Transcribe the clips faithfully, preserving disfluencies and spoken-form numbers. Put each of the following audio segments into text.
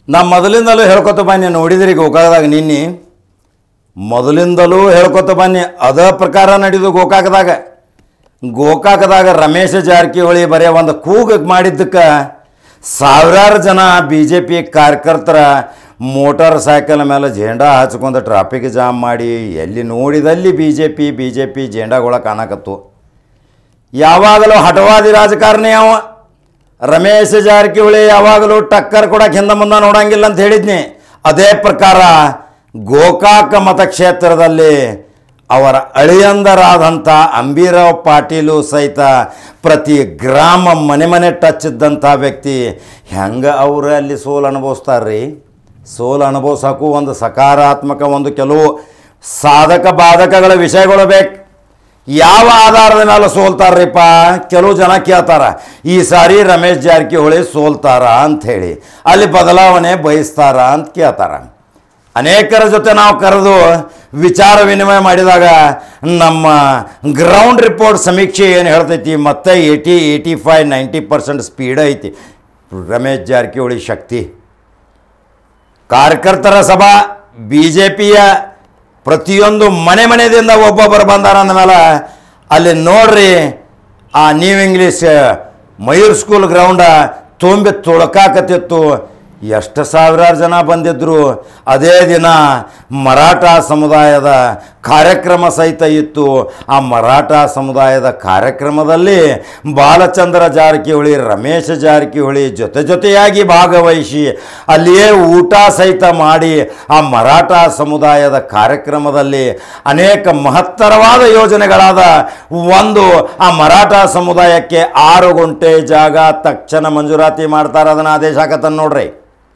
ನಾ ಮೊದಲಿಂದಲೂ ಹೇಳ್ಕೊತ ಬನ್ನಿ, ನೋಡಿದ್ರಿ ಗೋಕಾಕದಾಗ ನಿನ್ನೆ ಮೊದಲಿಂದಲೂ ಹೇಳ್ಕೊತ ಬನ್ನಿ. ಅದೇ ಪ್ರಕಾರ ನಡೆದು ಗೋಕಾಕದಾಗ ಗೋಕಾಕದಾಗ ರಮೇಶ್ ಜಾರಕಿಹೊಳಿ ಬರೀ ಒಂದು ಕೂಗು ಮಾಡಿದ್ದಕ್ಕೆ ಸಾವಿರಾರು ಜನ ಬಿ ಜೆ ಪಿ ಕಾರ್ಯಕರ್ತರ ಮೋಟಾರ್ ಸೈಕಲ್ ಮೇಲೆ ಜೆಂಡಾ ಹಚ್ಕೊಂಡು ಟ್ರಾಫಿಕ್ ಜಾಮ್ ಮಾಡಿ ಎಲ್ಲಿ ನೋಡಿದಲ್ಲಿ B J P B J P ಜೆಂಡಾಗಳ ಕಾಣಕತ್ತು. ಯಾವಾಗಲೂ ಹಠವಾದಿ ರಾಜಕಾರಣಿ ಅವ ರಮೇಶ್ ಜಾರಕಿಹೊಳಿ, ಯಾವಾಗಲೂ ಟಕ್ಕರ್ ಕೊಡಕ್ಕೆ ಹಿಂದೆ ಮುಂದೆ ನೋಡಂಗಿಲ್ಲ ಅಂತ ಹೇಳಿದ್ನಿ. ಅದೇ ಪ್ರಕಾರ ಗೋಕಾಕ ಮತಕ್ಷೇತ್ರದಲ್ಲಿ ಅವರ ಅಳಿಯಂದರಾದಂಥ ಅಂಬಿರಾವ್ ಪಾಟೀಲು ಸಹಿತ ಪ್ರತಿ ಗ್ರಾಮ ಮನೆ ಮನೆ ಟಚ್ ಇದ್ದಂಥ ವ್ಯಕ್ತಿ ಹೆಂಗೆ ಅವರು ಅಲ್ಲಿ ಸೋಲು ಅನುಭವಿಸ್ತಾರ್ರಿ. ಸೋಲು ಅನುಭವಿಸೋಕ್ಕೂ ಒಂದು ಸಕಾರಾತ್ಮಕ ಒಂದು ಕೆಲವು ಸಾಧಕ ಬಾಧಕಗಳ ವಿಷಯಗಳು ಬೇಕು. ಯಾವ ಆಧಾರದ ಮೇಲೆ ಸೋಲ್ತಾರ್ರಿಪ್ಪ? ಕೆಲವು ಜನ ಕೇಳ್ತಾರ ಈ ಸಾರಿ ರಮೇಶ್ ಜಾರಕಿಹೊಳಿ ಸೋಲ್ತಾರ ಅಂಥೇಳಿ, ಅಲ್ಲಿ ಬದಲಾವಣೆ ಬಯಸ್ತಾರ ಅಂತ ಕೇಳ್ತಾರ. ಅನೇಕರ ಜೊತೆ ನಾವು ಕರೆದು ವಿಚಾರ ವಿನಿಮಯ ಮಾಡಿದಾಗ ನಮ್ಮ ಗ್ರೌಂಡ್ ರಿಪೋರ್ಟ್ ಸಮೀಕ್ಷೆ ಏನು ಹೇಳ್ತೈತಿ, ಮತ್ತೆ eighty eighty five ninety percent speed ಐತಿ ರಮೇಶ್ ಜಾರಕಿಹೊಳಿ ಶಕ್ತಿ. ಕಾರ್ಯಕರ್ತರ ಸಭಾ ಬಿ ಜೆ ಪಿಯ ಪ್ರತಿಯೊಂದು ಮನೆ ಮನೆಯಿಂದ ಒಬ್ಬೊಬ್ಬರು ಬಂದಾರ ಅಂದಮೇಲೆ ಅಲ್ಲಿ ನೋಡ್ರಿ ಆ new English Mayur school ground ತುಂಬಿ ತುಳಕಾಕತ್ತಿತ್ತು. ಎಷ್ಟು ಸಾವಿರಾರು ಜನ ಬಂದಿದ್ದರು. ಅದೇ ದಿನ ಮರಾಠ ಸಮುದಾಯದ ಕಾರ್ಯಕ್ರಮ ಸಹಿತ ಇತ್ತು. ಆ ಮರಾಠ ಸಮುದಾಯದ ಕಾರ್ಯಕ್ರಮದಲ್ಲಿ ಬಾಲಚಂದ್ರ ಜಾರಕಿಹೊಳಿ, ರಮೇಶ್ ಜಾರಕಿಹೊಳಿ ಜೊತೆ ಜೊತೆಯಾಗಿ ಭಾಗವಹಿಸಿ ಅಲ್ಲಿಯೇ ಊಟ ಸಹಿತ ಮಾಡಿ ಆ ಮರಾಠ ಸಮುದಾಯದ ಕಾರ್ಯಕ್ರಮದಲ್ಲಿ ಅನೇಕ ಮಹತ್ತರವಾದ ಯೋಜನೆಗಳಾದ ಒಂದು, ಆ ಮರಾಠ ಸಮುದಾಯಕ್ಕೆ ಆರು ಗುಂಟೆ ಜಾಗ ತಕ್ಷಣ ಮಂಜೂರಾತಿ ಮಾಡ್ತಾರೆ. ಅದನ್ನು ಆದೇಶ ಆಗತ್ತನ್ನು ನೋಡ್ರಿ.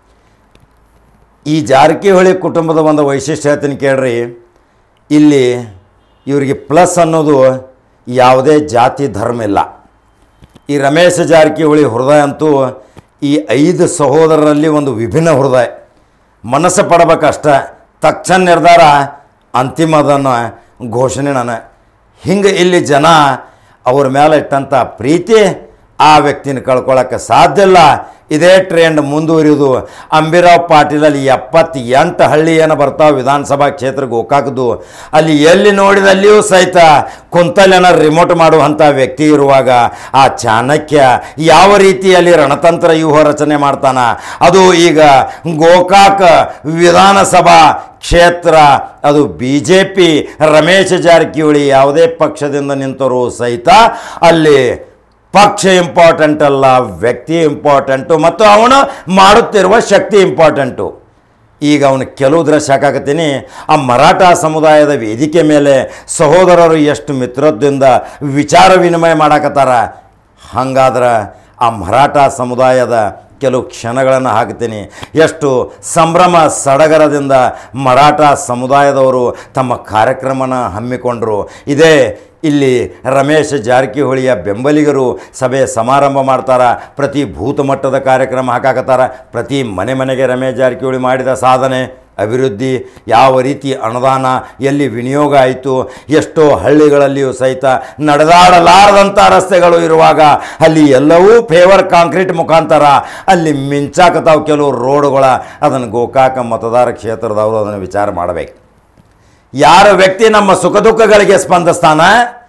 ಈ ಜಾರಕಿಹೊಳಿ ಕುಟುಂಬದ ಒಂದು ವೈಶಿಷ್ಟ್ಯ ಹೇಳ್ತೀನಿ ಕೇಳ್ರಿ. ಇಲ್ಲಿ ಇವರಿಗೆ ಪ್ಲಸ್ ಅನ್ನೋದು ಯಾವುದೇ ಜಾತಿ ಧರ್ಮ ಇಲ್ಲ. ಈ ರಮೇಶ್ ಜಾರಕಿಹೊಳಿ ಹೃದಯ ಅಂತೂ ಈ ಐದು ಸಹೋದರರಲ್ಲಿ ಒಂದು ವಿಭಿನ್ನ ಹೃದಯ. ಮನಸ್ಸು ಪಡಬೇಕಷ್ಟ, ತಕ್ಷಣ ನಿರ್ಧಾರ ಅಂತಿಮದನ್ನು ಘೋಷಣೆ ನಾನು. ಹಿಂಗೆ ಇಲ್ಲಿ ಜನ ಅವ್ರ ಮೇಲೆ ಇಟ್ಟಂಥ ಪ್ರೀತಿ ಆ ವ್ಯಕ್ತಿನ ಕಳ್ಕೊಳ್ಳೋಕ್ಕೆ ಸಾಧ್ಯ ಇಲ್ಲ. ಇದೇ ಟ್ರೆಂಡ್ ಮುಂದುವರಿಯೋದು. ಅಂಬಿರಾವ್ ಪಾಟೀಲಲ್ಲಿ ಎಪ್ಪತ್ತೆಂಟು ಹಳ್ಳಿ ಏನು ಬರ್ತಾವೆ ವಿಧಾನಸಭಾ ಕ್ಷೇತ್ರ ಗೋಕಾಕದು, ಅಲ್ಲಿ ಎಲ್ಲಿ ನೋಡಿದಲ್ಲಿಯೂ ಸಹಿತ ಕುಂತಲ್ಯನ ರಿಮೋಟ್ ಮಾಡುವಂಥ ವ್ಯಕ್ತಿ ಇರುವಾಗ ಆ ಚಾಣಕ್ಯ ಯಾವ ರೀತಿಯಲ್ಲಿ ರಣತಂತ್ರ ವ್ಯೂಹ ರಚನೆ ಮಾಡ್ತಾನ, ಅದು ಈಗ ಗೋಕಾಕ ವಿಧಾನಸಭಾ ಕ್ಷೇತ್ರ ಅದು B J P Ramesh Jarkiholi ಯಾವುದೇ ಪಕ್ಷದಿಂದ ನಿಂತರೂ ಸಹಿತ ಅಲ್ಲಿ ಪಕ್ಷ ಇಂಪಾರ್ಟೆಂಟ್ ಅಲ್ಲ, ವ್ಯಕ್ತಿ ಇಂಪಾರ್ಟೆಂಟು ಮತ್ತು ಅವನು ಮಾಡುತ್ತಿರುವ ಶಕ್ತಿ ಇಂಪಾರ್ಟೆಂಟು. ಈಗ ಅವನು ಕೆಲವು ದೃಶ್ಯ ಹಾಕಾಕತ್ತೀನಿ. ಆ ಮರಾಠ ಸಮುದಾಯದ ವೇದಿಕೆ ಮೇಲೆ ಸಹೋದರರು ಎಷ್ಟು ಮಿತ್ರದಿಂದ ವಿಚಾರ ವಿನಿಮಯ ಮಾಡಾಕತ್ತಾರ. ಹಾಗಾದ್ರೆ ಆ ಮರಾಠ ಸಮುದಾಯದ ಕೆಲವು ಕ್ಷಣಗಳನ್ನು ಹಾಕ್ತೀನಿ. ಎಷ್ಟು ಸಂಭ್ರಮ ಸಡಗರದಿಂದ ಮರಾಠ ಸಮುದಾಯದವರು ತಮ್ಮ ಕಾರ್ಯಕ್ರಮನ ಹಮ್ಮಿಕೊಂಡರು. ಇದೇ ಇಲ್ಲಿ ರಮೇಶ್ ಜಾರಕಿಹೊಳಿಯ ಬೆಂಬಲಿಗರು ಸಭೆ ಸಮಾರಂಭ ಮಾಡ್ತಾರ. ಪ್ರತಿ ಬೂತ್ ಮಟ್ಟದ ಕಾರ್ಯಕ್ರಮ ಹಾಕಾಕತ್ತಾರ. ಪ್ರತಿ ಮನೆ ಮನೆಗೆ ರಮೇಶ್ ಜಾರಕಿಹೊಳಿ ಮಾಡಿದ ಸಾಧನೆ, ಅಭಿವೃದ್ಧಿ, ಯಾವ ರೀತಿ ಅನುದಾನ ಎಲ್ಲಿ ವಿನಿಯೋಗ ಆಯಿತು, ಎಷ್ಟೋ ಹಳ್ಳಿಗಳಲ್ಲಿಯೂ ಸಹಿತ ನಡೆದಾಡಲಾರದಂಥ ರಸ್ತೆಗಳು ಇರುವಾಗ ಅಲ್ಲಿ ಎಲ್ಲವೂ ಫೇವರ್ ಕಾಂಕ್ರೀಟ್ ಮುಖಾಂತರ ಅಲ್ಲಿ ಮಿಂಚಾಕತಾವು ಕೆಲವು ರೋಡುಗಳ. ಅದನ್ನು ಗೋಕಾಕ ಮತದಾರ ಕ್ಷೇತ್ರದವರು ಅದನ್ನು ವಿಚಾರ ಮಾಡಬೇಕು. ಯಾರ ವ್ಯಕ್ತಿ ನಮ್ಮ ಸುಖ ದುಃಖಗಳಿಗೆ ಸ್ಪಂದಿಸ್ತಾನ,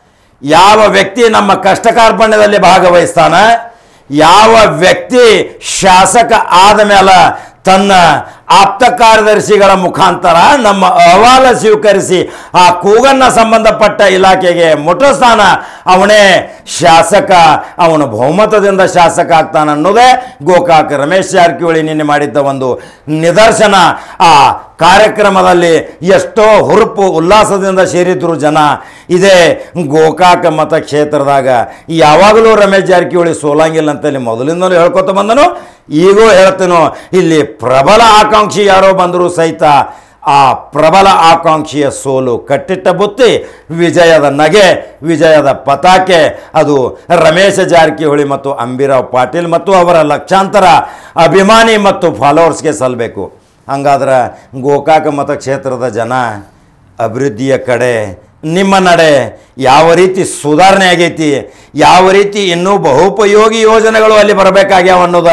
ಯಾವ ವ್ಯಕ್ತಿ ನಮ್ಮ ಕಷ್ಟ ಕಾರ್ಪಣ್ಯದಲ್ಲಿ ಭಾಗವಹಿಸ್ತಾನ, ಯಾವ ವ್ಯಕ್ತಿ ಶಾಸಕ ಆದ ಮೇಲೆ ತನ್ನ ಆಪ್ತ ಕಾರ್ಯದರ್ಶಿಗಳ ಮುಖಾಂತರ ನಮ್ಮ ಅಹವಾಲ ಸ್ವೀಕರಿಸಿ ಆ ಕೂಗನ್ನು ಸಂಬಂಧಪಟ್ಟ ಇಲಾಖೆಗೆ ಮುಟ್ಟಿಸ್ತಾನ, ಅವನೇ ಶಾಸಕ, ಅವನು ಬಹುಮತದಿಂದ ಶಾಸಕ ಆಗ್ತಾನೆ ಅನ್ನೋದೇ ಗೋಕಾಕ ರಮೇಶ್ ಜಾರಕಿಹೊಳಿ ನಿನ್ನೆ ಮಾಡಿದ್ದ ಒಂದು ನಿದರ್ಶನ. ಆ ಕಾರ್ಯಕ್ರಮದಲ್ಲಿ ಎಷ್ಟೋ ಹುರುಪು ಉಲ್ಲಾಸದಿಂದ ಸೇರಿದ್ರು ಜನ. ಇದೇ ಗೋಕಾಕ ಮತಕ್ಷೇತ್ರದಾಗ ಯಾವಾಗಲೂ ರಮೇಶ್ ಜಾರಕಿಹೊಳಿ ಸೋಲಂಗಿಲ್ಲ ಅಂತೇಳಿ ಮೊದಲಿಂದಲೂ ಹೇಳ್ಕೊತ ಬಂದನು, ಈಗೂ ಹೇಳ್ತೇನೋ. ಇಲ್ಲಿ ಪ್ರಬಲ ಆಕಾಂಕ್ಷಿ ಯಾರೋ ಬಂದರೂ ಸಹಿತ ಆ ಪ್ರಬಲ ಆಕಾಂಕ್ಷಿಯ ಸೋಲು ಕಟ್ಟಿಟ್ಟ ಬುತ್ತಿ, ವಿಜಯದ ನಗೆ, ವಿಜಯದ ಪತಾಕೆ ಅದು ರಮೇಶ್ ಜಾರಕಿಹೊಳಿ ಮತ್ತು ಅಂಬಿರಾವ್ ಪಾಟೀಲ್ ಮತ್ತು ಅವರ ಲಕ್ಷಾಂತರ ಅಭಿಮಾನಿ ಮತ್ತು ಫಾಲೋವರ್ಸ್ಗೆ ಸಲ್ಲಬೇಕು. ಹಂಗಾದ್ರೆ ಗೋಕಾಕ ಮತಕ್ಷೇತ್ರದ ಜನ ಅಭಿವೃದ್ಧಿಯ ಕಡೆ ನಿಮ್ಮ ನಡೆ ಯಾವ ರೀತಿ ಸುಧಾರಣೆ ಆಗೈತಿ, ಯಾವ ರೀತಿ ಇನ್ನೂ ಬಹುಪಯೋಗಿ ಯೋಜನೆಗಳು ಅಲ್ಲಿ ಬರಬೇಕಾಗ್ಯಾವ ಅನ್ನೋದ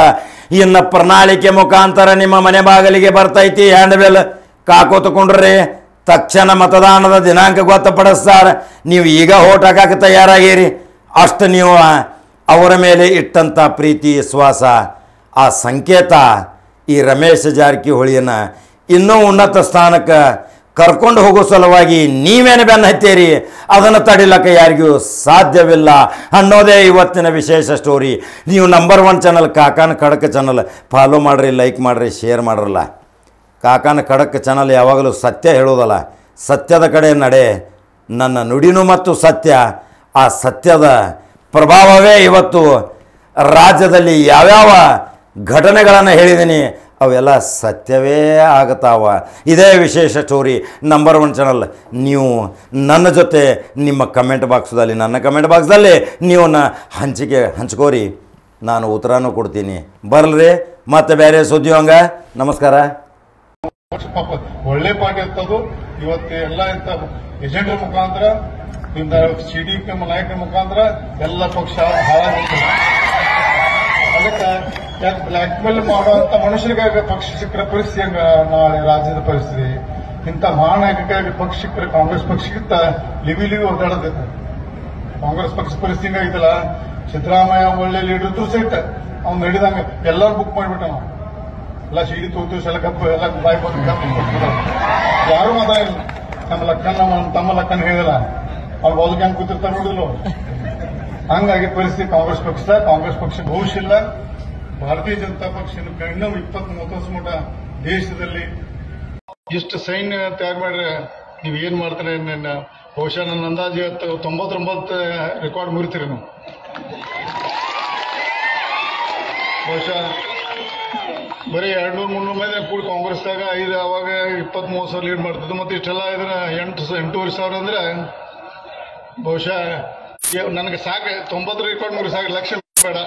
ಇನ್ನು ಪ್ರಣಾಳಿಕೆ ಮುಖಾಂತರ ನಿಮ್ಮ ಮನೆ ಬಾಗಿಲಿಗೆ ಬರ್ತೈತಿ. ಹ್ಯಾಂಡ್ ಬೆಲ್ ಕಾಕೋತಕೊಂಡ್ರಿ ತಕ್ಷಣ ಮತದಾನದ ದಿನಾಂಕ ಗೊತ್ತುಪಡಿಸ್ತಾರೆ. ನೀವು ಈಗ ಓಟ್ ಹಾಕಕ್ಕೆ ತಯಾರಾಗಿರಿ. ಅಷ್ಟು ನೀವು ಅವರ ಮೇಲೆ ಇಟ್ಟಂಥ ಪ್ರೀತಿ ವಿಶ್ವಾಸ ಆ ಸಂಕೇತ ಈ ರಮೇಶ್ ಜಾರಕಿಹೊಳಿಯನ್ನು ಇನ್ನೂ ಉನ್ನತ ಸ್ಥಾನಕ್ಕೆ ಕರ್ಕೊಂಡು ಹೋಗೋ ಸಲುವಾಗಿ ನೀವೇನು ಬೆನ್ನು ಹತ್ತೀರಿ, ಅದನ್ನು ತಡಿಲಕ್ಕೆ ಯಾರಿಗೂ ಸಾಧ್ಯವಿಲ್ಲ ಅನ್ನೋದೇ ಇವತ್ತಿನ ವಿಶೇಷ ಸ್ಟೋರಿ. ನೀವು ನಂಬರ್ ಒನ್ ಚಾನಲ್ ಕಾಕಾನ ಖಡಕ್ ಚಾನಲ್ ಫಾಲೋ ಮಾಡಿರಿ, ಲೈಕ್ ಮಾಡಿರಿ, ಶೇರ್ ಮಾಡಿರಲ್ಲ. ಕಾಕಾನ ಖಡಕ್ ಚಾನಲ್ ಯಾವಾಗಲೂ ಸತ್ಯ ಹೇಳೋದಲ್ಲ, ಸತ್ಯದ ಕಡೆ ನಡೆ. ನನ್ನ ನುಡಿನೂ ಮತ್ತು ಸತ್ಯ, ಆ ಸತ್ಯದ ಪ್ರಭಾವವೇ ಇವತ್ತು ರಾಜ್ಯದಲ್ಲಿ ಯಾವ್ಯಾವ ಘಟನೆಗಳನ್ನು ಹೇಳಿದ್ದೀನಿ ಅವೆಲ್ಲ ಸತ್ಯವೇ ಆಗುತ್ತಾವ. ಇದೇ ವಿಶೇಷ ಸ್ಟೋರಿ ನಂಬರ್ ಒನ್ ಚಾನಲ್. ನೀವು ನನ್ನ ಜೊತೆ ನಿಮ್ಮ ಕಮೆಂಟ್ ಬಾಕ್ಸ್ದಲ್ಲಿ ನನ್ನ ಕಮೆಂಟ್ ಬಾಕ್ಸ್ದಲ್ಲಿ ನೀವು ನ ಹಂಚಿಕೆ ಹಂಚ್ಕೋರಿ, ನಾನು ಉತ್ತರನೂ ಕೊಡ್ತೀನಿ. ಬರಲ್ರಿ ಮತ್ತೆ ಬೇರೆ ಸುದ್ದಿ ಹಂಗ. ನಮಸ್ಕಾರ. ಒಳ್ಳೆ ಪಾರ್ಟಿ ಅಂತದ್ದು ಇವತ್ತು ಎಲ್ಲ ಇಂಥ ಏಜೆಂಟರ ಮುಖಾಂತರ ಇಂಥ ಸಿ ಡಿ ಪಿ ನಾಯಕರ ಮುಖಾಂತರ ಎಲ್ಲ ಪಕ್ಷ ಹಾಳಾಗುತ್ತೆ. ಅದಕ್ಕೆ ಯಾಕೆ ಬ್ಲ್ಯಾಕ್ ಮೇಲ್ ಮಾಡುವಂತ ಮನುಷ್ಯರಿಗಾಗಿ ಪಕ್ಷ ಸಿಕ್ಕರ ಪರಿಸ್ಥಿತಿ ಹಂಗ ನಾಳೆ ರಾಜ್ಯದ ಪರಿಸ್ಥಿತಿ. ಇಂಥ ಮಹಾನಾಯಕರಿಗೆ ಪಕ್ಷ ಸಿಕ್ಕರೆ ಕಾಂಗ್ರೆಸ್ ಪಕ್ಷಕ್ಕಿಂತ ಲಿವಿ ಲಿವಿ ಒದ್ದಾಡತೈತೆ. ಕಾಂಗ್ರೆಸ್ ಪಕ್ಷ ಪರಿಸ್ಥಿತಿ ಹಿಂಗಾಗಿತ್ತಲ್ಲ, ಸಿದ್ದರಾಮಯ್ಯ ಒಳ್ಳೆ ಲೀಡರ್ ಇದ್ರು ಸಹಿತ ಅವ್ನು ನಡೆದಂಗ ಎಲ್ಲರೂ ಬುಕ್ ಮಾಡಿಬಿಟ್ಟ. ನಾವು ಎಲ್ಲ ಸಿಡಿ ತೋತು ಎಲ್ಲ ಕಪ್ಪು ಎಲ್ಲ ಬಾಯಿ ಬಂದು ಕಪ್ಪು ಕೊಟ್ಬಿಟ್ಟಾರೆ. ಯಾರು ಮಾತಾಡಿಲ್ಲ. ನಮ್ಮ ಲಕ್ಕನ್ ನಮ್ಮ ತಮ್ಮ ಲಕ್ಕನ್ ಹೇಳಿಲ್ಲ, ಅವ್ರು ಬದುಕಿ ಹಂಗೆ ಕೂತಿರ್ತಾರೆ ನೋಡಿಲ್ಲ. ಹಂಗಾಗಿ ಪರಿಸ್ಥಿತಿ ಕಾಂಗ್ರೆಸ್ ಪಕ್ಷ ಕಾಂಗ್ರೆಸ್ ಪಕ್ಷ ಭವಿಷ್ಯ ಇಲ್ಲ. ಭಾರತೀಯ ಜನತಾ ಪಕ್ಷ ಇನ್ನೂ ಇಪ್ಪತ್ತ್ ಮೂವತ್ತು ವರ್ಷ ಮಟ್ಟ ದೇಶದಲ್ಲಿ ಇಷ್ಟು ಸೈನ್ಯ ತಯಾರು ಮಾಡ್ರೆ ನೀವು ಏನ್ ಮಾಡ್ತಾರೆ. ಬಹುಶಃ ನನ್ನ ಅಂದಾಜು ಇವತ್ತು ತೊಂಬತ್ತೊಂಬತ್ತು ರೆಕಾರ್ಡ್ ಮುರಿತೀರಿ ನಾವು. ಬಹುಶಃ ಬರೀ ಎರಡು ನೂರು ಮುನ್ನೂರು ಮಂದಿ ಕೂಡ ಕಾಂಗ್ರೆಸ್ದಾಗ ಐದು ಅವಾಗ ಇಪ್ಪತ್ತ್ ಮೂವತ್ತು ಸಾವಿರ ಲೀಡ್ ಮಾಡ್ತಿದ್ದು. ಮತ್ತೆ ಇಷ್ಟೆಲ್ಲ ಇದ್ರ ಎಂಟು ಎಂಟೂವರೆ ಸಾವಿರ ಅಂದ್ರೆ ಬಹುಶಃ ನನಗೆ ಸಾಕು. ತೊಂಬತ್ತು ರೆಕಾರ್ಡ್ ಮುರಿ ಸಾಕು, ಲಕ್ಷ ಬೇಡ.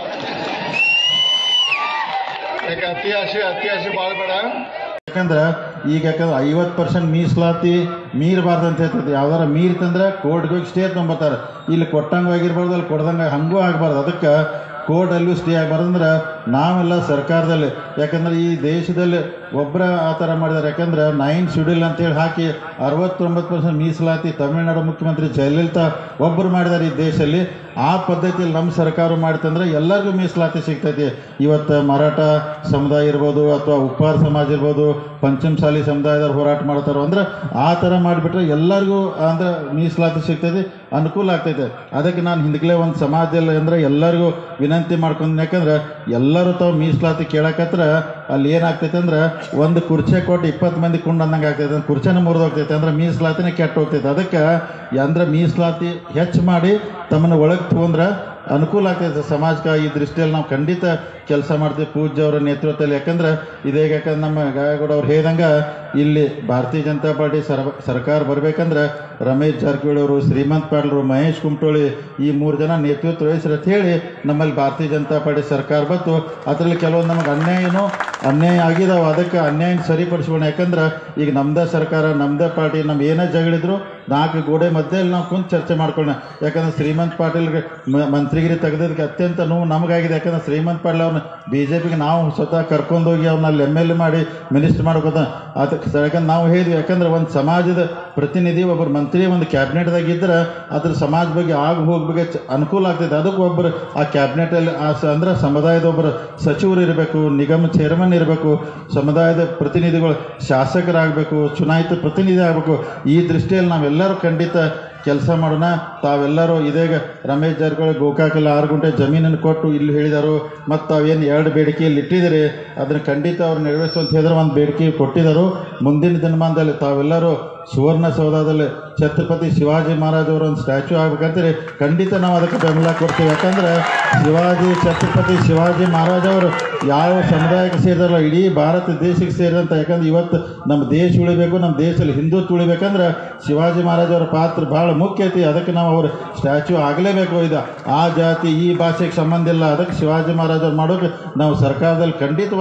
ಯಾಕೆ ಅತಿ ಆಸೆ ಅತಿ ಆಸೆ ಭಾಳ ಬೇಡ. ಯಾಕಂದ್ರೆ ಈಗ ಯಾಕಂದ್ರೆ ಐವತ್ತು ಪರ್ಸೆಂಟ್ ಮೀಸಲಾತಿ ಮೀರಬಾರ್ದು ಅಂತ ಹೇಳ್ತದೆ. ಯಾವ್ದಾರ ಮೀರ್ತಂದ್ರೆ ಕೋರ್ಟ್ಗೆ ಹೋಗಿ ಸ್ಟೇ ತೊಗೊಂಬರ್ತಾರೆ. ಇಲ್ಲಿ ಕೊಟ್ಟಂಗೆ ಆಗಿರ್ಬಾರ್ದು, ಅಲ್ಲಿ ಕೊಡ್ದಂಗೆ ಹಂಗೂ ಆಗಬಾರ್ದು. ಅದಕ್ಕೆ ಕೋರ್ಟಲ್ಲೂ ಸ್ಟೇ ಆಗಬಾರ್ದಂದ್ರೆ ನಾವೆಲ್ಲ ಸರ್ಕಾರದಲ್ಲಿ, ಯಾಕಂದ್ರೆ ಈ ದೇಶದಲ್ಲಿ ಒಬ್ಬರ ಆ ಥರ ಮಾಡಿದ್ದಾರೆ. ಯಾಕಂದ್ರೆ ನೈನ್ ಶೆಡ್ಯೂಲ್ ಅಂತೇಳಿ ಹಾಕಿ ಅರವತ್ತೊಂಬತ್ತು ಪರ್ಸೆಂಟ್ ಮೀಸಲಾತಿ ತಮಿಳುನಾಡು ಮುಖ್ಯಮಂತ್ರಿ ಜಯಲಲಿತಾ ಒಬ್ಬರು ಮಾಡಿದ್ದಾರೆ ಈ ದೇಶದಲ್ಲಿ. ಆ ಪದ್ಧತಿಯಲ್ಲಿ ನಮ್ಮ ಸರ್ಕಾರ ಮಾಡ್ತಂದ್ರೆ ಎಲ್ಲರಿಗೂ ಮೀಸಲಾತಿ ಸಿಗ್ತೈತಿ. ಇವತ್ತು ಮರಾಠ ಸಮುದಾಯ ಇರ್ಬೋದು ಅಥವಾ ಉಪ್ಪಾರ ಸಮಾಜ ಇರ್ಬೋದು, ಪಂಚಮಸಾಲಿ ಸಮುದಾಯದವ್ರು ಹೋರಾಟ ಮಾಡ್ತಾರೋ ಅಂದ್ರೆ ಆ ಥರ ಮಾಡಿಬಿಟ್ರೆ ಎಲ್ಲರಿಗೂ ಅಂದ್ರೆ ಮೀಸಲಾತಿ ಸಿಗ್ತೈತಿ, ಅನುಕೂಲ ಆಗ್ತೈತೆ. ಅದಕ್ಕೆ ನಾನು ಹಿಂದಲೇ ಒಂದು ಸಮಾಜದಲ್ಲಿ ಅಂದ್ರೆ ಎಲ್ಲರಿಗೂ ವಿನಂತಿ ಮಾಡ್ಕೊಂಡು, ಯಾಕಂದ್ರೆ ಎಲ್ಲರೂ ತಾವು ಮೀಸಲಾತಿ ಕೇಳಕತ್ರ ಅಲ್ಲಿ ಏನಾಗ್ತೈತೆ ಅಂದ್ರೆ ಒಂದು ಕುರ್ಚಿ ಕೊಟ್ಟು ಇಪ್ಪತ್ತು ಮಂದಿ ಕುಂಡು ಅಂದಂಗೆ ಆಗ್ತೈತೆ. ಕುರ್ಚಿನ ಮುರಿದು ಹೋಗ್ತೈತೆ ಅಂದ್ರೆ ಮೀಸಲಾತಿನೇ ಕೆಟ್ಟು ಹೋಗ್ತೈತೆ. ಅದಕ್ಕೆ ಅಂದ್ರೆ ಮೀಸಲಾತಿ ಹೆಚ್ಚು ಮಾಡಿ ತಮ್ಮನ್ನು ಒಳಗೆ ತಗೊಂಡ್ರೆ ಅನುಕೂಲ ಆಗ್ತೈತೆ ಸಮಾಜಕ್ಕೆ. ಈ ದೃಷ್ಟಿಯಲ್ಲಿ ನಾವು ಖಂಡಿತ ಕೆಲಸ ಮಾಡ್ತೀವಿ ಪೂಜ್ಯ ಅವರ ನೇತೃತ್ವದಲ್ಲಿ. ಯಾಕಂದ್ರೆ ಇದೇ ಯಾಕಂದ್ರೆ ನಮ್ಮ ಗಾಯಗೌಡ ಅವ್ರು ಹೇಳ್ದಂಗೆ ಇಲ್ಲಿ ಭಾರತೀಯ ಜನತಾ ಪಾರ್ಟಿ ಸರ್ ಸರ್ಕಾರ ಬರಬೇಕಂದ್ರೆ ರಮೇಶ್ ಜಾರಕಿಹೊಳಿ ಅವರು, ಶ್ರೀಮಂತ್ ಪಾಟೀಲ್ರು, ಮಹೇಶ್ ಕುಮಟೋಳಿ ಈ ಮೂರು ಜನ ನೇತೃತ್ವ ವಹಿಸ್ರಿ ಅಂತ ಹೇಳಿ ನಮ್ಮಲ್ಲಿ ಭಾರತೀಯ ಜನತಾ ಪಾರ್ಟಿ ಸರ್ಕಾರ ಬಂತು. ಅದರಲ್ಲಿ ಕೆಲವೊಂದು ನಮಗೆ ಅನ್ಯಾಯನೂ ಅನ್ಯಾಯ ಆಗಿದಾವೆ. ಅದಕ್ಕೆ ಅನ್ಯಾಯ ಸರಿಪಡಿಸ್ಬೋಣ. ಯಾಕಂದ್ರೆ ಈಗ ನಮ್ದೇ ಸರ್ಕಾರ ನಮ್ದೇ ಪಾರ್ಟಿ ನಮ್ಮ ಏನೇ ಜಗಳಿದ್ರು ನಾಲ್ಕು ಗೋಡೆ ಮಧ್ಯದಲ್ಲಿ ನಾವು ಕುಂತು ಚರ್ಚೆ ಮಾಡ್ಕೊಳ್ಳೋಣ. ಯಾಕಂದ್ರೆ ಶ್ರೀಮಂತ್ ಪಾಟೀಲ್ಗೆ ಮಂತ್ರಿಗಿರಿ ತೆಗೆದಕ್ಕೆ ಅತ್ಯಂತ ನೋವು ನಮಗಾಗಿದೆ. ಯಾಕಂದ್ರೆ ಶ್ರೀಮಂತ್ ಪಾಟೀಲ್ ಅವ್ರನ್ನ ಬಿ ಜೆ ಪಿಗೆ ನಾವು ಸ್ವತಃ ಕರ್ಕೊಂಡೋಗಿ ಅವ್ರನ್ನ ಅಲ್ಲಿ ಎಮ್ ಎಲ್ ಎ ಮಾಡಿ ಮಿನಿಸ್ಟರ್ ಮಾಡ್ಕೋತ. ಅದಕ್ಕೆ ಯಾಕಂದ್ರೆ ನಾವು ಹೇಳಿದ್ವಿ, ಯಾಕಂದ್ರೆ ಒಂದು ಸಮಾಜದ ಪ್ರತಿನಿಧಿ ಒಬ್ಬರು ಮಂತ್ರಿ ಒಂದು ಕ್ಯಾಬಿನೆಟ್ದಾಗ ಇದ್ರೆ ಅದ್ರ ಸಮಾಜ ಬಗ್ಗೆ ಆಗ ಹೋಗ್ಬೇಕು ಅನುಕೂಲ ಆಗ್ತೈತೆ. ಅದಕ್ಕೆ ಒಬ್ಬರು ಆ ಕ್ಯಾಬಿನೆಟಲ್ಲಿ ಆ ಅಂದ್ರೆ ಸಮುದಾಯದ ಒಬ್ಬರು ಸಚಿವರು ಇರಬೇಕು, ನಿಗಮ ಚೇರ್ಮನ್ ಇರಬೇಕು, ಸಮುದಾಯದ ಪ್ರತಿನಿಧಿಗಳು ಶಾಸಕರಾಗಬೇಕು, ಚುನಾಯಿತ ಪ್ರತಿನಿಧಿ ಆಗಬೇಕು. ಈ ದೃಷ್ಟಿಯಲ್ಲಿ ನಾವೆಲ್ಲರೂ ಖಂಡಿತ ಕೆಲಸ ಮಾಡೋಣ. ತಾವೆಲ್ಲರೂ ಇದೀಗ ರಮೇಶ್ ಜಾರಕಿಹೊಳಿ ಗೋಕಾಕಲ್ಲಿ ಆರು ಗುಂಟೆ ಜಮೀನನ್ನು ಕೊಟ್ಟು ಇಲ್ಲಿ ಹೇಳಿದರು. ಮತ್ತು ತಾವೇನು ಎರಡು ಬೇಡಿಕೆಯಲ್ಲಿ ಇಟ್ಟಿದ್ದೀರಿ ಅದನ್ನು ಖಂಡಿತ ಅವ್ರು ನೆರವೇರಿಸುವಂತ ಹೇಳಿದ್ರೆ ಒಂದು ಬೇಡಿಕೆ ಕೊಟ್ಟಿದ್ದರು. ಮುಂದಿನ ದಿನಮಾನದಲ್ಲಿ ತಾವೆಲ್ಲರೂ ಸುವರ್ಣಸೌಧದಲ್ಲಿ ಛತ್ರಪತಿ ಶಿವಾಜಿ ಮಹಾರಾಜ್ ಅವರ ಒಂದು ಸ್ಟ್ಯಾಚ್ಯೂ ಆಗ್ಬೇಕಂತೀರಿ, ಖಂಡಿತ ನಾವು ಅದಕ್ಕೆ ಬೆಂಬಲ ಕೊಡ್ತೀವಿ. ಯಾಕಂದ್ರೆ ಶಿವಾಜಿ ಛತ್ರಪತಿ ಶಿವಾಜಿ ಮಹಾರಾಜ್ ಅವರು ಯಾವ ಸಮುದಾಯಕ್ಕೆ ಸೇರಿದಾರಲ್ಲ ಇಡೀ ಭಾರತ ದೇಶಕ್ಕೆ ಸೇರಿದಂಥ. ಯಾಕಂದ್ರೆ ಇವತ್ತು ನಮ್ಮ ದೇಶ ಉಳಿಬೇಕು, ನಮ್ಮ ದೇಶದಲ್ಲಿ ಹಿಂದುತ್ವ ಉಳಿಬೇಕಂದ್ರೆ ಶಿವಾಜಿ ಮಹಾರಾಜ್ ಅವರ ಪಾತ್ರ ಭಾಳ ಮುಖ್ಯ ಐತಿ. ಅದಕ್ಕೆ ನಾವು ಅವ್ರ ಸ್ಟ್ಯಾಚ್ಯೂ ಆಗಲೇಬೇಕು. ಇದು ಆ ಜಾತಿ ಈ ಭಾಷೆಗೆ ಸಂಬಂಧ ಇಲ್ಲ. ಅದಕ್ಕೆ ಶಿವಾಜಿ ಮಹಾರಾಜ್ ಅವ್ರು ಮಾಡೋಕೆ ನಾವು ಸರ್ಕಾರದಲ್ಲಿ ಖಂಡಿತವಾಗಿ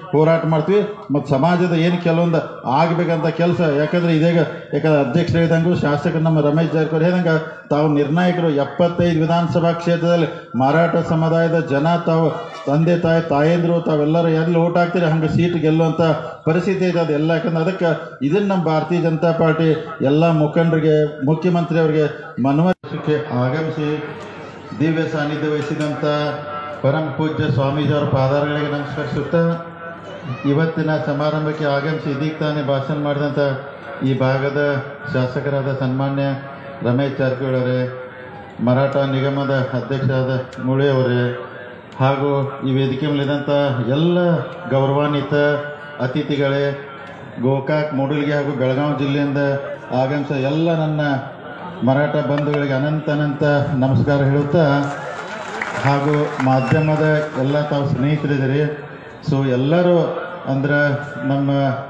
ಹೋರಾಟ ಮಾಡ್ತೀವಿ. ಮತ್ತು ಸಮಾಜದ ಏನು ಕೆಲವೊಂದು ಆಗಬೇಕಂತ ಕೆಲಸ, ಯಾಕಂದರೆ ಇದೀಗ ಯಾಕಂದ್ರೆ ಅಧ್ಯಕ್ಷರು ಹೇಳಿದಂಗೂ ಶಾಸಕರು ನಮ್ಮ ರಮೇಶ್ ಜಾರಕಿಹೊಳಿ ಹೇಳಿದಂಗೆ ತಾವು ನಿರ್ಣಾಯಕರು. ಎಪ್ಪತ್ತೈದು ವಿಧಾನಸಭಾ ಕ್ಷೇತ್ರದಲ್ಲಿ ಮರಾಠ ಸಮುದಾಯದ ಜನ ತಾವು ತಂದೆ ತಾಯಿ ತಾಯಂದ್ರು ತಾವೆಲ್ಲರೂ ಎಲ್ಲಿ ಓಟ್ ಹಾಕ್ತೀರಿ ಹಂಗೆ ಸೀಟ್ ಗೆಲ್ಲುವಂಥ ಪರಿಸ್ಥಿತಿ ಐತೆ. ಅದು ಎಲ್ಲ ಯಾಕಂದ್ರೆ ಅದಕ್ಕೆ ಇದನ್ನು ನಮ್ಮ ಭಾರತೀಯ ಜನತಾ ಪಾರ್ಟಿ ಎಲ್ಲ ಮುಖಂಡರಿಗೆ ಮುಖ್ಯಮಂತ್ರಿ ಅವರಿಗೆ ಮನವರಿಕೆ ಆಗಮಿಸಿ ದಿವ್ಯ ಸಾನ್ನಿಧ್ಯ ವಹಿಸಿದಂಥ ಪರಮ ಪೂಜ್ಯ ಸ್ವಾಮೀಜಿಯವರ ಪಾದಾರಗಳಿಗೆ ನಮಸ್ಕರಿಸುತ್ತಾ ಇವತ್ತಿನ ಸಮಾರಂಭಕ್ಕೆ ಆಗಮಿಸಿ ಇದೀಗ ತಾನೇ ಭಾಷಣ ಮಾಡಿದಂಥ ಈ ಭಾಗದ ಶಾಸಕರಾದ ಸನ್ಮಾನ್ಯ ರಮೇಶ್ ಜಾರಕಿಹೊಳಿ ಅವರೇ, ಮರಾಠ ನಿಗಮದ ಅಧ್ಯಕ್ಷರಾದ ಮುಳೆ ಅವರೇ, ಹಾಗೂ ಈ ವೇದಿಕೆ ಮೇಲಿದ್ದಂಥ ಎಲ್ಲ ಗೌರವಾನ್ವಿತ ಅತಿಥಿಗಳೇ, ಗೋಕಾಕ್ ಮೂಡಲ್ಗಿ ಹಾಗೂ ಬೆಳಗಾವಿ ಜಿಲ್ಲೆಯಿಂದ ಆಗಮಿಸ ಎಲ್ಲ ನನ್ನ ಮರಾಠ ಬಂಧುಗಳಿಗೆ ಅನಂತ ಅನಂತ ನಮಸ್ಕಾರ ಹೇಳುತ್ತಾ, ಹಾಗೂ ಮಾಧ್ಯಮದ ಎಲ್ಲ ತಾವು ಸ್ನೇಹಿತರಿದ್ದೀರಿ. ಸೊ ಎಲ್ಲರೂ ಅಂದ್ರೆ ನಮ್ಮ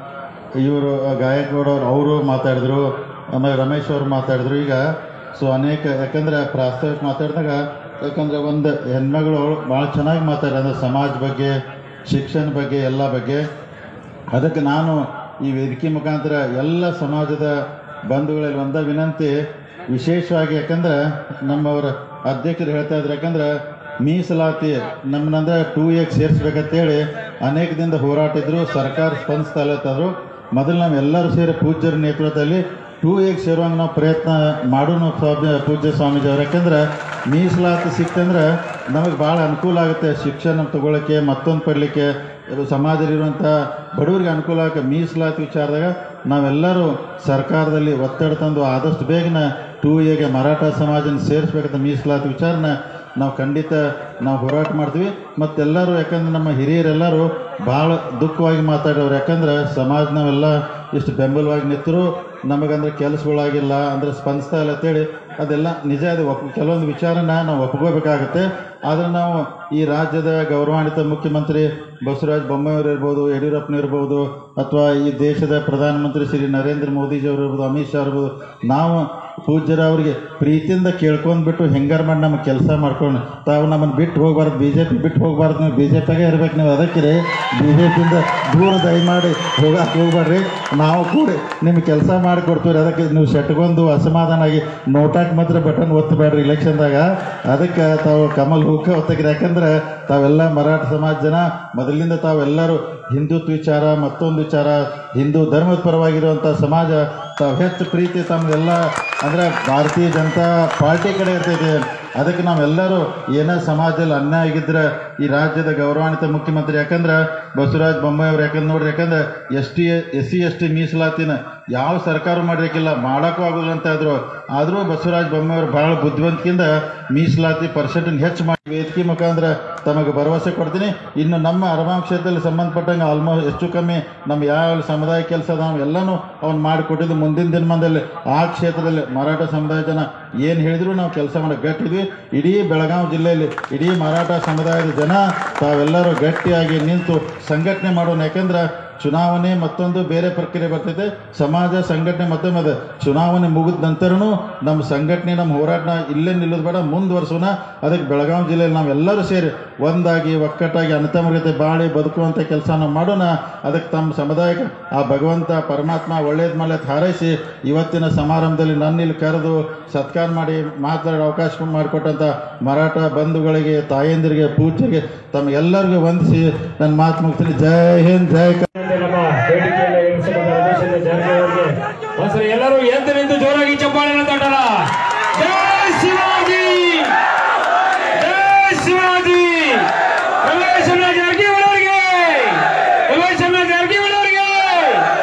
ಇವರು ಗಾಯಕಗೌಡವ್ರು ಅವರು ಮಾತಾಡಿದ್ರು, ಆಮೇಲೆ ರಮೇಶ್ ಅವರು ಮಾತಾಡಿದ್ರು. ಈಗ ಸೊ ಅನೇಕ ಯಾಕಂದ್ರೆ ಪ್ರಾಸ್ತಾವಿಕ ಮಾತಾಡಿದಾಗ ಯಾಕಂದರೆ ಒಂದು ಹೆಣ್ಮಗಳು ಭಾಳ ಚೆನ್ನಾಗಿ ಮಾತಾಡಿದ್ರೆ ಅಂದರೆ ಸಮಾಜ ಬಗ್ಗೆ, ಶಿಕ್ಷಣ ಬಗ್ಗೆ, ಎಲ್ಲ ಬಗ್ಗೆ. ಅದಕ್ಕೆ ನಾನು ಈ ವೇದಿಕೆ ಮುಖಾಂತರ ಎಲ್ಲ ಸಮಾಜದ ಬಂಧುಗಳಲ್ಲಿ ಒಂದ ವಿನಂತಿ, ವಿಶೇಷವಾಗಿ ಯಾಕಂದ್ರೆ ನಮ್ಮವರ ಅಧ್ಯಕ್ಷರು ಹೇಳ್ತಾ ಇದ್ರು, ಯಾಕಂದ್ರೆ ಮೀಸಲಾತಿ ನಮ್ಮನ್ನಂದ್ರೆ ಟೂ ಎಗ್ ಸೇರಿಸ್ಬೇಕಂತೇಳಿ ಅನೇಕ ದಿನದ ಹೋರಾಟ ಇದ್ರು, ಸರ್ಕಾರ ಸ್ಪಂದಿಸ್ತಾ ಇಲ್ಲತ್ತಾದ್ರು. ಮೊದಲು ನಾವೆಲ್ಲರೂ ಸೇರಿ ಪೂಜ್ಯರ ನೇತೃತ್ವದಲ್ಲಿ ಟೂ ಎಗ್ ಸೇರುವಂಗೆ ನಾವು ಪ್ರಯತ್ನ ಮಾಡೋಣ ಸ್ವಾಮಿ ಪೂಜ್ಯ ಸ್ವಾಮೀಜಿಯವ್ರು. ಯಾಕಂದ್ರೆ ಮೀಸಲಾತಿ ಸಿಕ್ತಂದ್ರೆ ನಮಗೆ ಭಾಳ ಅನುಕೂಲ ಆಗುತ್ತೆ, ಶಿಕ್ಷಣ ತಗೊಳ್ಳೋಕ್ಕೆ, ಮತ್ತೊಂದು ಪಡಲಿಕ್ಕೆ, ಸಮಾಜದಲ್ಲಿರುವಂಥ ಬಡವರಿಗೆ ಅನುಕೂಲ ಆಗುತ್ತೆ. ಮೀಸಲಾತಿ ವಿಚಾರದಾಗ ನಾವೆಲ್ಲರೂ ಸರ್ಕಾರದಲ್ಲಿ ಒತ್ತಡ ತಂದು ಆದಷ್ಟು ಬೇಗನೆ ಟೂ ಎಗೆ ಮರಾಠ ಸಮಾಜನ ಸೇರಿಸ್ಬೇಕಂತ ಮೀಸಲಾತಿ ವಿಚಾರನ ನಾವು ಖಂಡಿತ ನಾವು ಹೋರಾಟ ಮಾಡ್ತೀವಿ. ಮತ್ತೆಲ್ಲರೂ ಯಾಕಂದ್ರೆ ನಮ್ಮ ಹಿರಿಯರೆಲ್ಲರೂ ಭಾಳ ದುಃಖವಾಗಿ ಮಾತಾಡೋರು, ಯಾಕಂದ್ರೆ ಸಮಾಜ ನಾವೆಲ್ಲ ಇಷ್ಟು ಬೆಂಬಲವಾಗಿ ನಿಂತರು ನಮಗಂದ್ರೆ ಕೆಲಸಗಳಾಗಿಲ್ಲ ಅಂದರೆ ಸ್ಪಂದಿಸ್ತಾ ಇಲ್ಲ ಅಂತೇಳಿ ಅದೆಲ್ಲ ನಿಜ. ಅದು ಒಪ್ ಕೆಲವೊಂದು ವಿಚಾರನ ನಾವು ಒಪ್ಕೋಬೇಕಾಗತ್ತೆ. ಆದರೆ ನಾವು ಈ ರಾಜ್ಯದ ಗೌರವಾನ್ವಿತ ಮುಖ್ಯಮಂತ್ರಿ ಬಸವರಾಜ ಬೊಮ್ಮಾಯಿಯವರು ಇರ್ಬೋದು, ಯಡಿಯೂರಪ್ಪನ ಇರ್ಬೋದು, ಅಥವಾ ಈ ದೇಶದ ಪ್ರಧಾನಮಂತ್ರಿ ಶ್ರೀ ನರೇಂದ್ರ ಮೋದಿಜಿಯವರು ಇರ್ಬೋದು, ಅಮಿತ್ ಶಾ ಇರ್ಬೋದು, ನಾವು ಪೂಜ್ಯರ ಅವರಿಗೆ ಪ್ರೀತಿಯಿಂದ ಕೇಳ್ಕೊಂಡ್ಬಿಟ್ಟು ಹೆಂಗಾರು ಮಾಡಿ ನಮ್ಮ ಕೆಲಸ ಮಾಡ್ಕೊಂಡು ತಾವು ನಮ್ಮನ್ನು ಬಿಟ್ಟು ಹೋಗ್ಬಾರ್ದು, ಬಿ ಜೆ ಪಿ ಬಿಟ್ಟು ಹೋಗ್ಬಾರ್ದು, ನೀವು ಬಿ ಜೆ ಪಿಗೆ ಇರ್ಬೇಕು, ನೀವು ಅದಕ್ಕೆ ಬಿ ಜೆ ಪಿಯಿಂದ ದೂರ ದಯಮಾಡಿ ಹೋಗಕ್ಕೆ ಹೋಗ್ಬೇಡ್ರಿ, ನಾವು ಕೂಡ ನಿಮ್ಗೆ ಕೆಲಸ ಮಾಡಿ ಕೊಡ್ತೀವಿ. ಅದಕ್ಕೆ ನೀವು ಶೆಟ್ಗೊಂದು ಅಸಮಾಧಾನ ಆಗಿ ನೋಟಾಕ್ ಮಾತ್ರ ಬಟನ್ ಒತ್ತಬೇಡ್ರಿ ಇಲೆಕ್ಷನ್ದಾಗ. ಅದಕ್ಕೆ ತಾವು ಕಮಲ್ ಹೂಕ ಒತ್ತಕ್ರಿ. ಯಾಕಂದ್ರೆ ತಾವೆಲ್ಲ ಮರಾಠ ಸಮಾಜ ಜನ ಮೊದಲಿನಿಂದ ತಾವೆಲ್ಲರೂ ಹಿಂದುತ್ವ ವಿಚಾರ, ಮತ್ತೊಂದು ವಿಚಾರ, ಹಿಂದೂ ಧರ್ಮದ ಪರವಾಗಿರುವಂಥ ಸಮಾಜ ತಾವು ಹೆಚ್ಚು ಪ್ರೀತಿ ತಮ್ಮದೆಲ್ಲ ಅಂದರೆ ಭಾರತೀಯ ಜನತಾ ಪಾರ್ಟಿ ಕಡೆ ಇರ್ತೈತೆ. ಅದಕ್ಕೆ ನಾವೆಲ್ಲರೂ ಏನೋ ಸಮಾಜದಲ್ಲಿ ಅನ್ಯಾಯ ಆಗಿದ್ರೆ ಈ ರಾಜ್ಯದ ಗೌರವಾನ್ವಿತ ಮುಖ್ಯಮಂತ್ರಿ ಯಾಕಂದ್ರೆ ಬಸವರಾಜ ಬೊಮ್ಮಾಯಿ ಅವ್ರು ಯಾಕಂದ್ರೆ ನೋಡ್ರಿ, ಯಾಕಂದ್ರೆ S T S C S T ಮೀಸಲಾತಿನ ಯಾವ ಸರ್ಕಾರ ಮಾಡಿರಕ್ಕಿಲ್ಲ, ಮಾಡೋಕ್ಕೂ ಆಗೋದಿಲ್ಲ ಅಂತ ಇದ್ರು. ಆದರೂ ಬಸವರಾಜ ಬೊಮ್ಮಾಯಿ ಅವರು ಭಾಳ ಬುದ್ಧಿವಂತಿಕೆಯಿಂದ ಮೀಸಲಾತಿ ಪರ್ಸೆಂಟನ್ನು ಹೆಚ್ಚು ಮಾಡಿ ವೇದಿಕೆ ಮುಖಾಂತರ ತಮಗೆ ಭರವಸೆ ಕೊಡ್ತೀನಿ. ಇನ್ನು ನಮ್ಮ ಅರಮಾಂ ಕ್ಷೇತ್ರದಲ್ಲಿ ಸಂಬಂಧಪಟ್ಟಂಗೆ ಆಲ್ಮೋಸ್ಟ್ ಹೆಚ್ಚು ಕಮ್ಮಿ ನಮ್ಮ ಯಾವ ಸಮುದಾಯ ಕೆಲಸ ನಾವು ಎಲ್ಲನೂ ಅವ್ನು ಮಾಡಿಕೊಟ್ಟಿದ್ದು. ಮುಂದಿನ ದಿನಮಾನದಲ್ಲಿ ಆ ಕ್ಷೇತ್ರದಲ್ಲಿ ಮರಾಠ ಸಮುದಾಯ ಜನ ಏನು ಹೇಳಿದ್ರು ನಾವು ಕೆಲಸ ಮಾಡೋಕ್ಕೆ ಗಟ್ಟಿದ್ವಿ. ಇಡೀ ಬೆಳಗಾವಿ ಜಿಲ್ಲೆಯಲ್ಲಿ ಇಡೀ ಮರಾಠ ಸಮುದಾಯದ ಜನ ತಾವೆಲ್ಲರೂ ಗಟ್ಟಿಯಾಗಿ ನಿಂತು ಸಂಘಟನೆ ಮಾಡೋಣ. ಯಾಕಂದ್ರೆ ಚುನಾವಣೆ ಮತ್ತೊಂದು ಬೇರೆ ಪ್ರಕ್ರಿಯೆ ಬರ್ತೈತೆ, ಸಮಾಜ ಸಂಘಟನೆ ಮತ್ತೊಮ್ಮೆ ಅದ. ಚುನಾವಣೆ ಮುಗಿದ ನಂತರನೂ ನಮ್ಮ ಸಂಘಟನೆ ನಮ್ಮ ಹೋರಾಟನ ಇಲ್ಲೇ ನಿಲ್ಲೋದು ಬೇಡ, ಮುಂದುವರ್ಸೋಣ. ಅದಕ್ಕೆ ಬೆಳಗಾವಿ ಜಿಲ್ಲೆಯಲ್ಲಿ ನಾವೆಲ್ಲರೂ ಸೇರಿ ಒಂದಾಗಿ ಒಕ್ಕಟ್ಟಾಗಿ ಅನತಮಗತೆ ಬಾಳಿ ಬದುಕುವಂಥ ಕೆಲಸ ನಾವು ಮಾಡೋಣ. ಅದಕ್ಕೆ ತಮ್ಮ ಸಮುದಾಯಕ್ಕೆ ಆ ಭಗವಂತ ಪರಮಾತ್ಮ ಒಳ್ಳೇದು ಮಾಡಿ ಹಾರೈಸಿ ಇವತ್ತಿನ ಸಮಾರಂಭದಲ್ಲಿ ನನ್ನಿಲ್ಲಿ ಕರೆದು ಸತ್ಕಾರ ಮಾಡಿ ಮಾತಾಡೋ ಅವಕಾಶ ಮಾಡಿಕೊಟ್ಟಂಥ ಮರಾಠ ಬಂಧುಗಳಿಗೆ, ತಾಯಂದಿರಿಗೆ, ಪೂಜ್ಯರಿಗೆ ತಮಗೆಲ್ಲರಿಗೂ ವಂದಿಸಿ ನನ್ನ ಮಾತು ಮುಗಿಸ್ತೀನಿ. ಜೈ ಹಿಂದ್, ಜೈ ಕರ್ನಾಟಕ.